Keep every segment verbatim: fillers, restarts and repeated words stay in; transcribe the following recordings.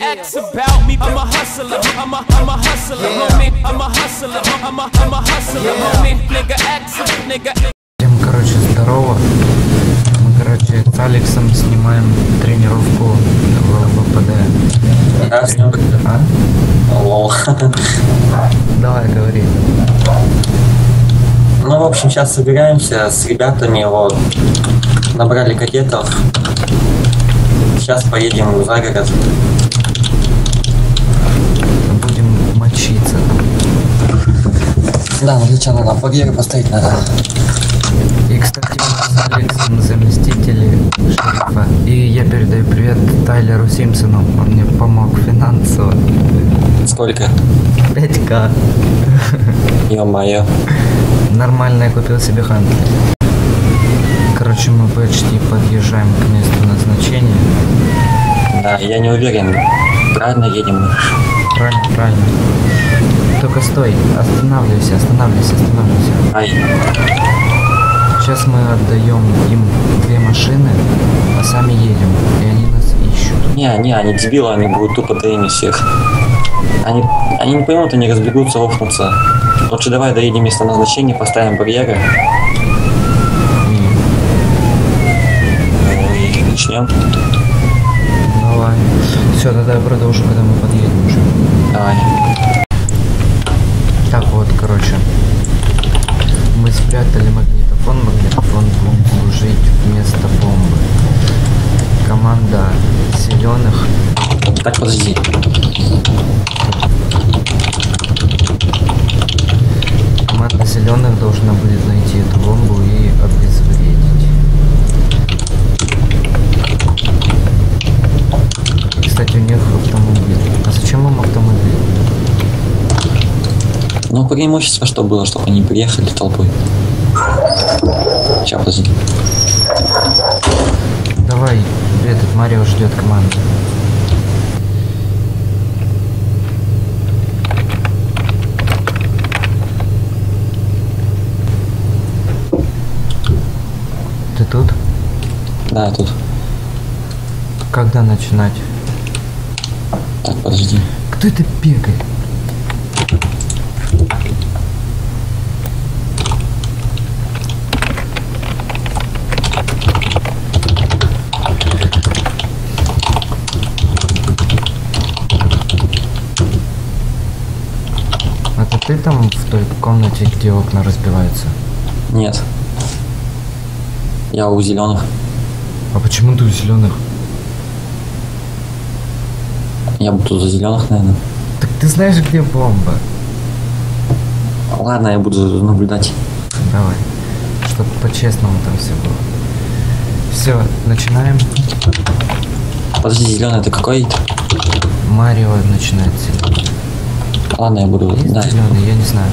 X about me, I'm a hustler, I'm a, I'm a hustler, homie, I'm a hustler, I'm a, I'm a hustler, homie, nigga X, nigga. Всем, короче, здорово. Мы, короче, с Алексом снимаем тренировку в ВПД. Красный. А? Лол. Давай, говори. Ну, в общем, сейчас собираемся с ребятами, вот, набрали кадетов. Сейчас поедем в загород. Будем мочиться. Да, ну для начала нам барьеры поставить надо. И, кстати, мы с Алексом заместители шерифа. И я передаю привет Тайлеру Симпсону. Он мне помог финансово. Сколько? пять ка. Ё-моё. Нормально, я купил себе хантер. Короче, мы почти подъезжаем к месту назначения. Да, я не уверен, правильно едем мы. Правильно, правильно. Только стой, останавливайся, останавливайся, останавливайся. Ай. Сейчас мы отдаем им две машины, а сами едем, и они нас ищут. Не, не, они дебилы, они будут тупо дрейми всех. Они, они не поймут, они разбегутся, лопнутся. Лучше давай доедем место назначения, поставим барьеры. И начнем. Давай. Все, тогда я продолжу, когда мы подъедем уже. Давай. Так вот, короче. Мы спрятали магнитофон, магнитофон будет служить вместо бомбы. Команда зеленых. Так, подожди. Команда зеленых должна будет найти эту бомбу и обезвредить. Кстати, у них автомобиль. А зачем им автомобиль? Ну, преимущество что было, чтобы они приехали толпой. Сейчас, подожди. Давай, этот Марио ждет команду. Ты тут? Да, я тут. Когда начинать? Так, подожди. Кто это бегает? Это ты там в той комнате, где окна разбиваются? Нет. Я у зеленых. А почему ты у зеленых? Я буду за зеленых, наверное. Так ты знаешь, где бомба? Ладно, я буду наблюдать. Давай, чтобы по-честному там все было. Все, начинаем. Подожди, зеленый это какой? Марио начинает зеленый. Ладно, я буду. Есть Да. зеленый, я не знаю.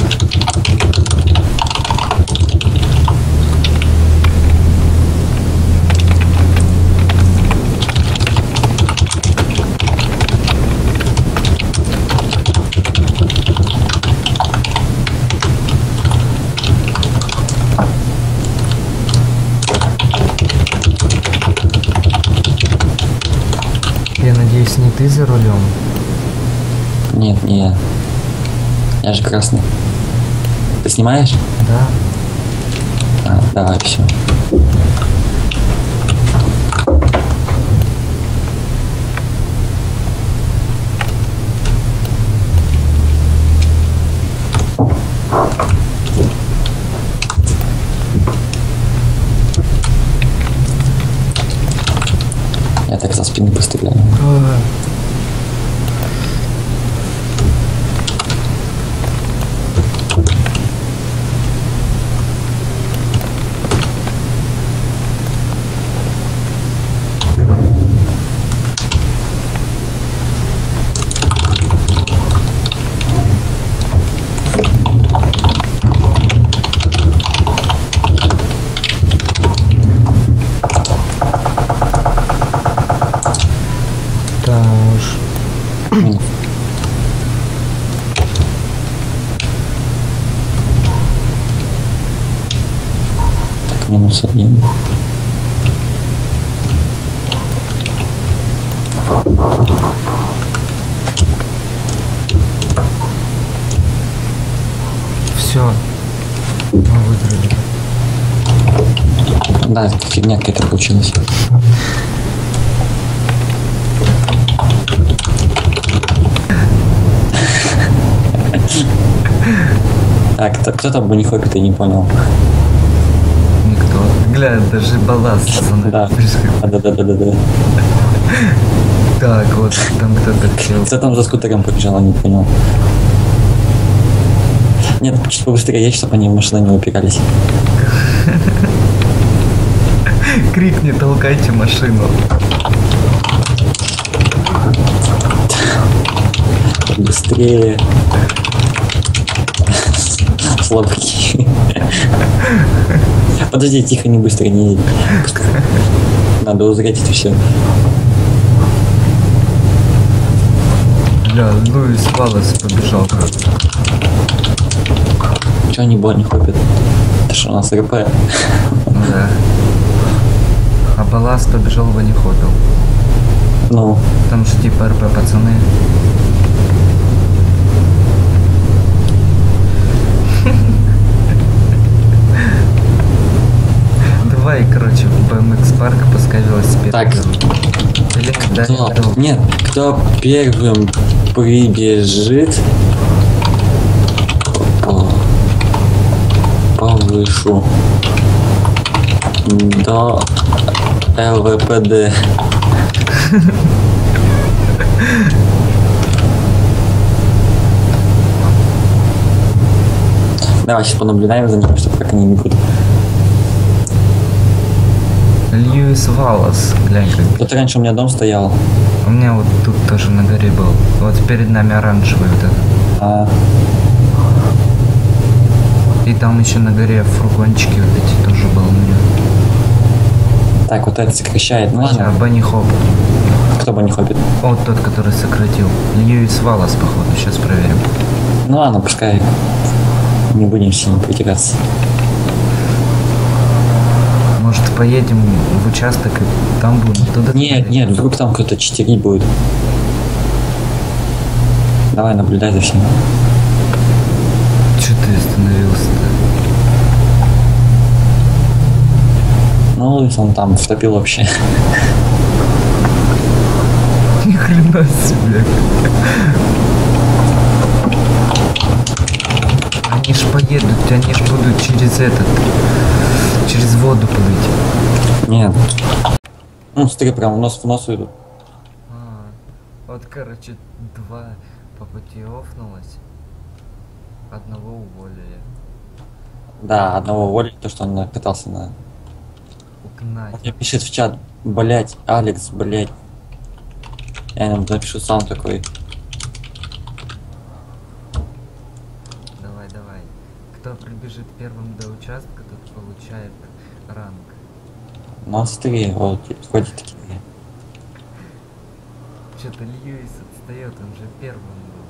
Я надеюсь, не ты за рулем? Нет, не я. Я же красный. Ты снимаешь? Да. А, давай, все. Я так со спины постреляю. А. минус один. Да, это фигня какая-то получилась. Так, кто, кто там не хопит, я не понял. Никто. Гля, даже балласт. Да. Да, да, да, да, да. Так, вот там кто-то хотел. Кто там за скутером побежал, я не понял. Нет, чуть побыстрее есть, чтобы они в машину не упирались. Крикни, толкайте машину. Быстрее. Слабаки. Подожди, тихо, не быстро, не... Надо узреть это все. Бля, Луис Валлес побежал как. Чё они было не хопят? Это что у нас РП? Да. А Баллас побежал в Анихопил. Ну, Там же типа РП пацаны. Давай, короче, в бэ эм икс парк пускай велосипед. Так. берут. Или когда кто? это- Нет, кто первым прибежит по повышу до эл вэ пэ дэ. Давай сейчас понаблюдаем за ними, чтобы как они бегут. Льюис Валлес, глянь как. Тут раньше у меня дом стоял. У меня вот тут тоже на горе был. Вот перед нами оранжевый вот этот. А, И там еще на горе фургончики вот эти тоже был у меня. так, вот это сокращает. Ну А, ладно, Банни Хоп. кто бы не хопит. Вот тот, который сократил. Льюис Валлес, походу, сейчас проверим. Ну ладно, пускай. Не будем сильно притираться. Может, поедем в участок и там будем туда? Нет, нет, вдруг там кто-то читерить будет. Давай, наблюдай за всем. Че ты остановился-то? Ну, Луис, он там втопил вообще. Ни хрена себе. Они ж поедут, они ж будут через этот, через воду плыть. Нет. Ну, смотри, прям нос в нос идут. А, вот, короче, два по пути офнулось, одного уволили. Да, одного уволили, то, что он катался на... Угнать. Он мне пишет в чат, блять, Алекс, блять. Я ему напишу сам такой. Давай, давай. Кто прибежит первым до участка, тот получает ранг. Ну, смотри, вот, ходят такие. Что-то Льюис отстает, он же первым был.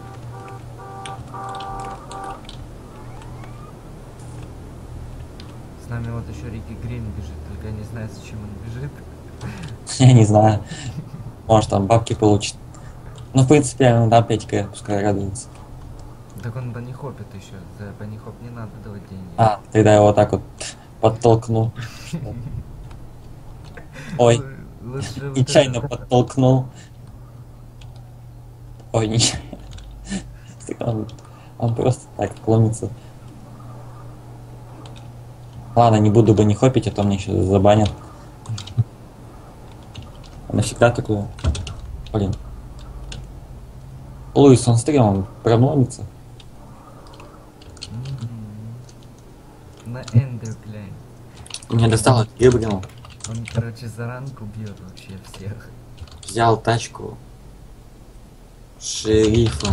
С нами вот еще Рики Грин бежит, только я не знаю, зачем он бежит. Я не знаю. Может, там бабки получит. Ну, в принципе, он да, пятика, пускай радуется. Так он банихопит еще, за банихоп не надо давать деньги. А, тогда я вот так вот подтолкнул. Ой, Л- лучше вот нечаянно это- подтолкнул. Ой, нечаянно. Он, он просто так ломится. Ладно, не буду бы не хопить, а то мне еще забанят. Она всегда такое. Блин. Луис, он стрим, он прям ломится. Мгм. На эндер глянь. Мне достало гибрил. Он, короче, за ранку бьет вообще всех. Взял тачку шерифа.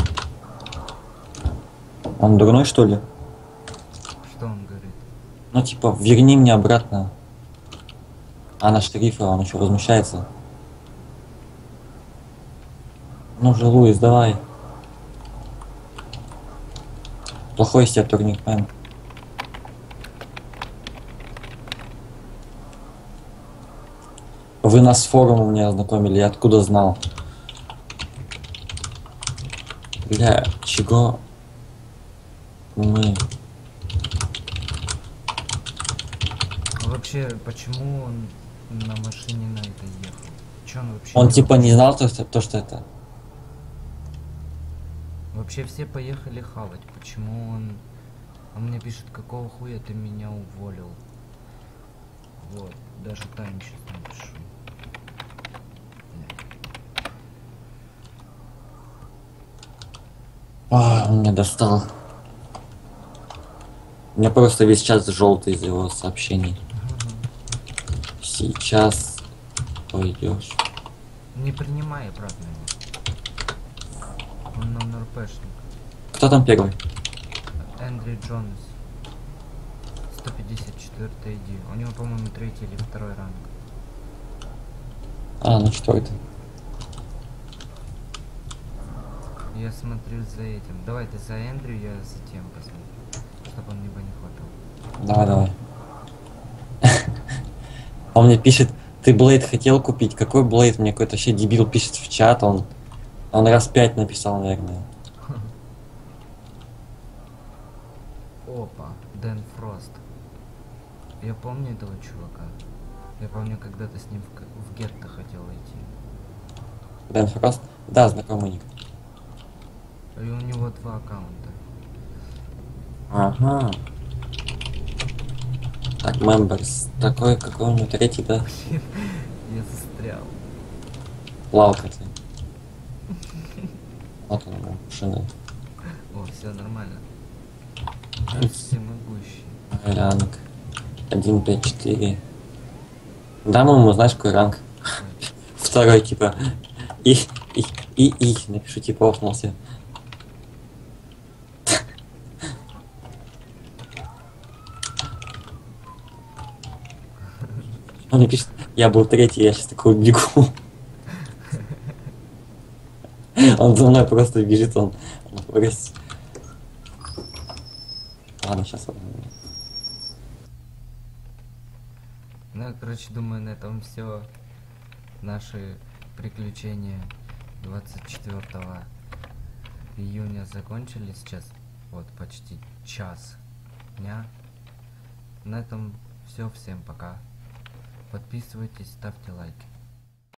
Он дурной, что ли? Что он говорит? Ну, типа, верни мне обратно. А на шерифа он еще возмущается. Ну же, Луис, давай. Плохой из тебя турникмен. Вы нас с форумом не ознакомили, я откуда знал? Бля, чего мы... вообще, почему он на машине на этой ехал? Че он вообще Он делал? типа не знал, то, что, то, что это. Вообще все поехали хавать. Почему он... Он мне пишет, какого хуя ты меня уволил? Вот, даже тайм сейчас напишу. А, он меня достал. У меня просто весь час желтый из его сообщений. Сейчас пойдешь. Не принимай обратно его. Он номер пэшник. Кто там первый? Эндрю Джонс. сто пятьдесят четыре ай ди. У него, по-моему, третий или второй ранг. А, ну четвертый. Я смотрю за этим. Давай ты за Эндрю, я за тем посмотрю. Чтобы он либо не хватал. Давай, давай. Он мне пишет, ты Блейд хотел купить? Какой Блейд? Мне какой-то вообще дебил пишет в чат. Он, он раз пять написал, наверное. Опа, Дэн Фрост. Я помню этого чувака. Я помню, когда-то с ним в, в гетто хотел идти. Дэн Фрост? Да, знакомый ник. И у него два аккаунта. Ага. Так, members. Такой, какой у него третий, да? Блин, я застрял. Плавка ты. Вот он, машина. О, все нормально. Всемогущий. Ранг. один пять четыре. Да, моему знаешь, какой ранг? Второй, типа. И, и, и, и. Напишу, типа, офнулся. Он мне пишет, я был третий, я сейчас такой бегу. Он за мной просто бежит, он, он просто... Ладно, сейчас он... Ну, короче, думаю, на этом все. Наши приключения двадцать четвёртого июня закончились. Сейчас вот почти час дня. На этом все. Всем пока. Подписывайтесь, ставьте лайки.